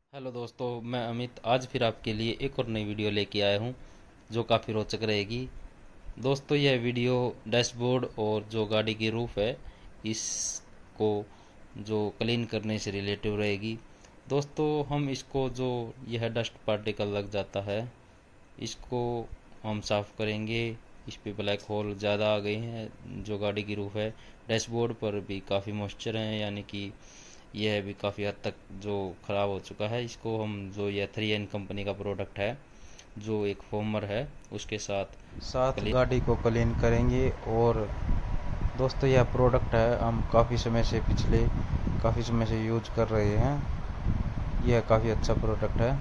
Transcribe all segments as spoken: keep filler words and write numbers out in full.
Hello दोस्तों, मैं अमित आज फिर आपके लिए एक और नई वीडियो लेके आया हूँ जो काफ़ी रोचक रहेगी। दोस्तों, यह वीडियो डैशबोर्ड और जो गाड़ी की रूफ है इसको जो क्लीन करने से रिलेटिव रहेगी। दोस्तों, हम इसको जो यह डस्ट पार्टिकल लग जाता है इसको हम साफ़ करेंगे। इस पे ब्लैक होल ज़्यादा आ गए हैं। जो गाड़ी की रूफ है, डैशबोर्ड पर भी काफ़ी मॉइस्चर है, यानी कि यह भी काफ़ी हद तक जो ख़राब हो चुका है। इसको हम जो यह थ्री एन कंपनी का प्रोडक्ट है जो एक फोमर है उसके साथ साथ क्लीन। गाड़ी को क्लीन करेंगे। और दोस्तों, यह प्रोडक्ट है हम काफ़ी समय से पिछले काफ़ी समय से यूज कर रहे हैं। यह काफ़ी अच्छा प्रोडक्ट है।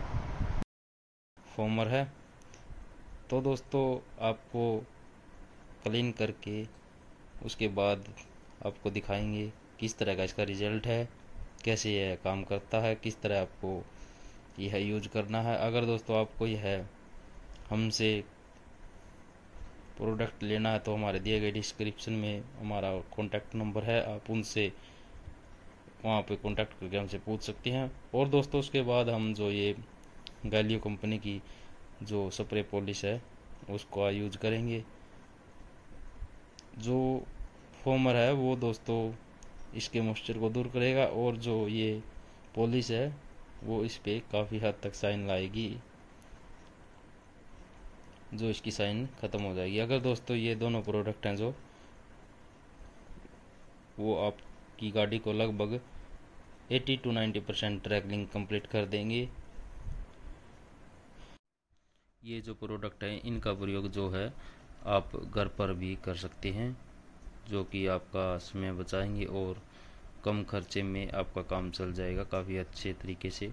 फोमर है। तो दोस्तों, आपको क्लीन करके उसके बाद आपको दिखाएंगे किस तरह का इसका रिजल्ट है, कैसे यह काम करता है, किस तरह आपको यह यूज करना है। अगर दोस्तों आपको यह हमसे प्रोडक्ट लेना है तो हमारे दिए गए डिस्क्रिप्शन में हमारा कॉन्टैक्ट नंबर है, आप उनसे वहाँ पे कॉन्टैक्ट करके हमसे पूछ सकते हैं। और दोस्तों, उसके बाद हम जो ये गैलियो कंपनी की जो स्प्रे पॉलिश है उसको यूज करेंगे। जो फोमर है वो दोस्तों इसके मॉइस्चर को दूर करेगा, और जो ये पॉलिश है वो इस पे काफ़ी हद तक शाइन लाएगी, जो इसकी शाइन ख़त्म हो जाएगी। अगर दोस्तों ये दोनों प्रोडक्ट हैं जो वो आपकी गाड़ी को लगभग एटी टू नाइन्टी परसेंट ट्रैकलिंग कंप्लीट कर देंगे। ये जो प्रोडक्ट है इनका प्रयोग जो है आप घर पर भी कर सकते हैं, जो कि आपका समय बचाएंगे और कम खर्चे में आपका काम चल जाएगा काफ़ी अच्छे तरीके से।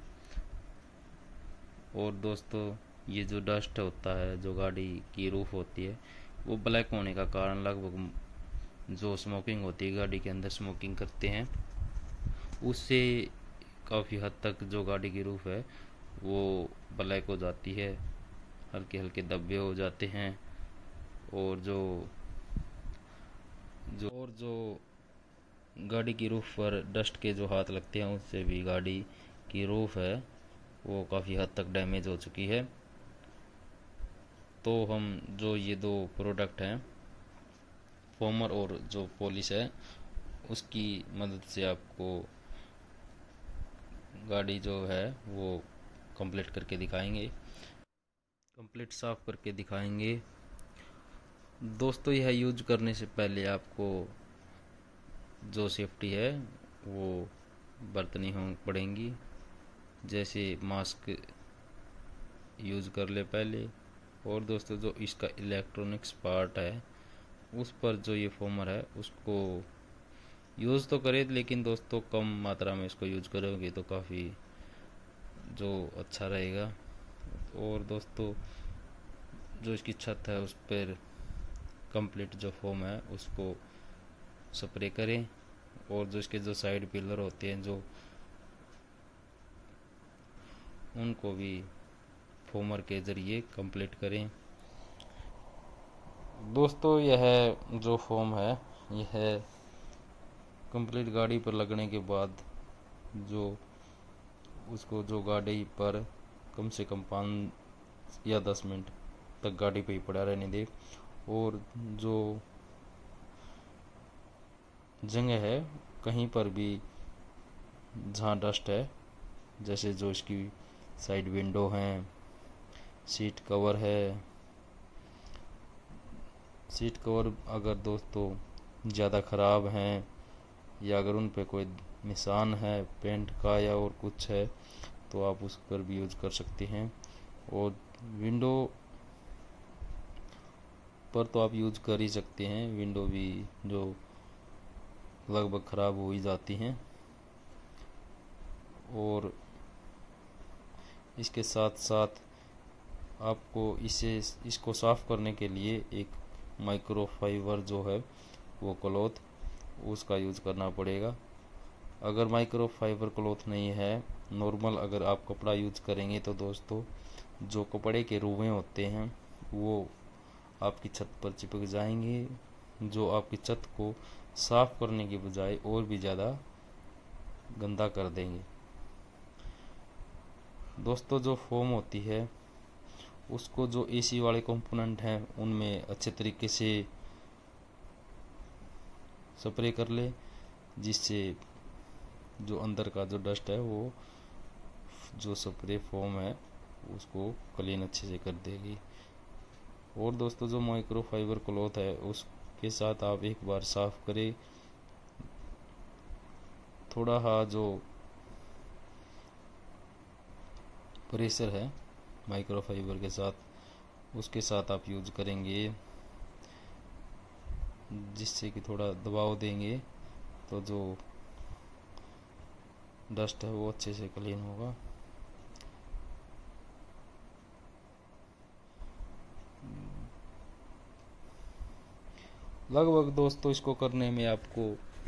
और दोस्तों, ये जो डस्ट होता है जो गाड़ी की रूफ होती है वो ब्लैक होने का कारण लगभग जो स्मोकिंग होती है, गाड़ी के अंदर स्मोकिंग करते हैं, उससे काफ़ी हद तक जो गाड़ी की रूफ है वो ब्लैक हो जाती है, हल्के हल्के धब्बे हो जाते हैं। और जो जो और जो गाड़ी की रूफ पर डस्ट के जो हाथ लगते हैं उससे भी गाड़ी की रूफ है वो काफ़ी हद तक डैमेज हो चुकी है। तो हम जो ये दो प्रोडक्ट हैं, फोमर और जो पॉलिश है, उसकी मदद से आपको गाड़ी जो है वो कंप्लीट करके दिखाएंगे, कंप्लीट साफ करके दिखाएंगे। दोस्तों, यह यूज करने से पहले आपको जो सेफ्टी है वो बरतनी हो पड़ेंगी, जैसे मास्क यूज कर ले पहले। और दोस्तों, जो इसका इलेक्ट्रॉनिक्स पार्ट है उस पर जो ये फोमर है उसको यूज़ तो करें, लेकिन दोस्तों कम मात्रा में इसको यूज करोगे तो काफ़ी जो अच्छा रहेगा। और दोस्तों, जो इसकी छत है उस पर कंप्लीट जो फोम है उसको स्प्रे करें। और जो इसके जो साइड पिलर होते हैं जो उनको भी फोमर के ज़रिए कंप्लीट करें। दोस्तों, यह जो फोम है यह कंप्लीट गाड़ी पर लगने के बाद जो उसको जो गाड़ी पर कम से कम पाँच या दस मिनट तक गाड़ी पे ही पड़ा रहने दे। और जो जगह है कहीं पर भी जहाँ डस्ट है, जैसे जो इसकी साइड विंडो हैं, सीट कवर है, सीट कवर अगर दोस्तों ज़्यादा ख़राब हैं या अगर उन पे कोई निशान है पेंट का या और कुछ है तो आप उस पर भी यूज़ कर सकते हैं। और विंडो पर तो आप यूज़ कर ही सकते हैं, विंडो भी जो लगभग ख़राब हो ही जाती हैं। और इसके साथ साथ आपको इसे इसको साफ़ करने के लिए एक माइक्रोफाइबर जो है वो क्लॉथ उसका यूज़ करना पड़ेगा। अगर माइक्रोफाइबर क्लॉथ नहीं है, नॉर्मल अगर आप कपड़ा यूज़ करेंगे तो दोस्तों जो कपड़े के रुएँ होते हैं वो आपकी छत पर चिपक जाएंगे, जो आपकी छत को साफ़ करने के बजाय और भी ज़्यादा गंदा कर देंगे। दोस्तों जो फोम होती है उसको जो एसी वाले कंपोनेंट हैं उनमें अच्छे तरीके से स्प्रे कर ले, जिससे जो अंदर का जो डस्ट है वो जो स्प्रे फोम है उसको क्लीन अच्छे से कर देगी। और दोस्तों जो माइक्रोफाइबर क्लॉथ है उसके साथ आप एक बार साफ करें। थोड़ा हा जो प्रेशर है माइक्रोफाइबर के साथ उसके साथ आप यूज करेंगे, जिससे कि थोड़ा दबाव देंगे तो जो डस्ट है वो अच्छे से क्लीन होगा। लगभग दोस्तों इसको करने में आपको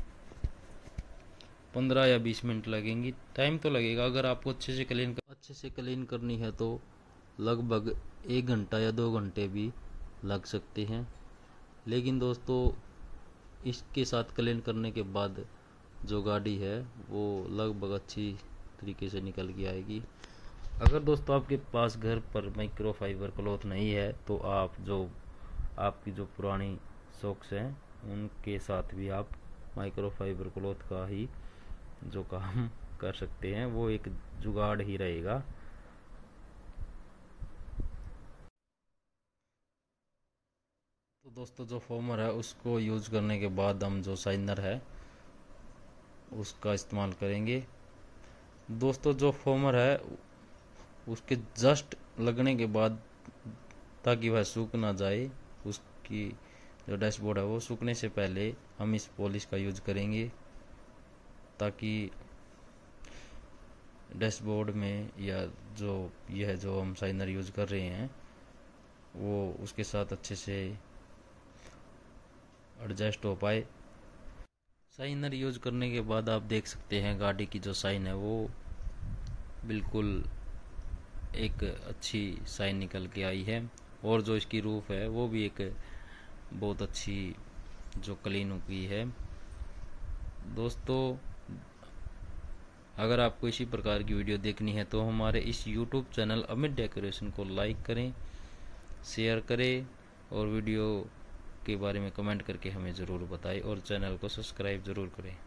पंद्रह या बीस मिनट लगेंगी। टाइम तो लगेगा, अगर आपको अच्छे से क्लीन कर, अच्छे से क्लीन करनी है तो लगभग एक घंटा या दो घंटे भी लग सकते हैं। लेकिन दोस्तों इसके साथ क्लीन करने के बाद जो गाड़ी है वो लगभग अच्छी तरीके से निकल के आएगी। अगर दोस्तों आपके पास घर पर माइक्रोफाइबर क्लॉथ नहीं है तो आप जो आपकी जो पुरानी सॉक्स हैं उनके साथ भी आप माइक्रोफाइबर क्लॉथ का ही जो काम कर सकते हैं, वो एक जुगाड़ ही रहेगा। तो दोस्तों जो फोमर है उसको यूज करने के बाद हम जो शाइनर है उसका इस्तेमाल करेंगे। दोस्तों जो फोमर है उसके जस्ट लगने के बाद, ताकि वह सूख ना जाए, उसकी जो डैशबोर्ड है वो सूखने से पहले हम इस पॉलिश का यूज करेंगे, ताकि डैशबोर्ड में या जो यह जो हम शाइनर यूज कर रहे हैं वो उसके साथ अच्छे से एडजस्ट हो पाए। शाइनर यूज करने के बाद आप देख सकते हैं गाड़ी की जो शाइन है वो बिल्कुल एक अच्छी शाइन निकल के आई है, और जो इसकी रूफ है वो भी एक बहुत अच्छी जो क्लीन हुई है। दोस्तों अगर आपको इसी प्रकार की वीडियो देखनी है तो हमारे इस यूट्यूब चैनल अमित डेकोरेशन को लाइक करें, शेयर करें और वीडियो के बारे में कमेंट करके हमें ज़रूर बताएं, और चैनल को सब्सक्राइब ज़रूर करें।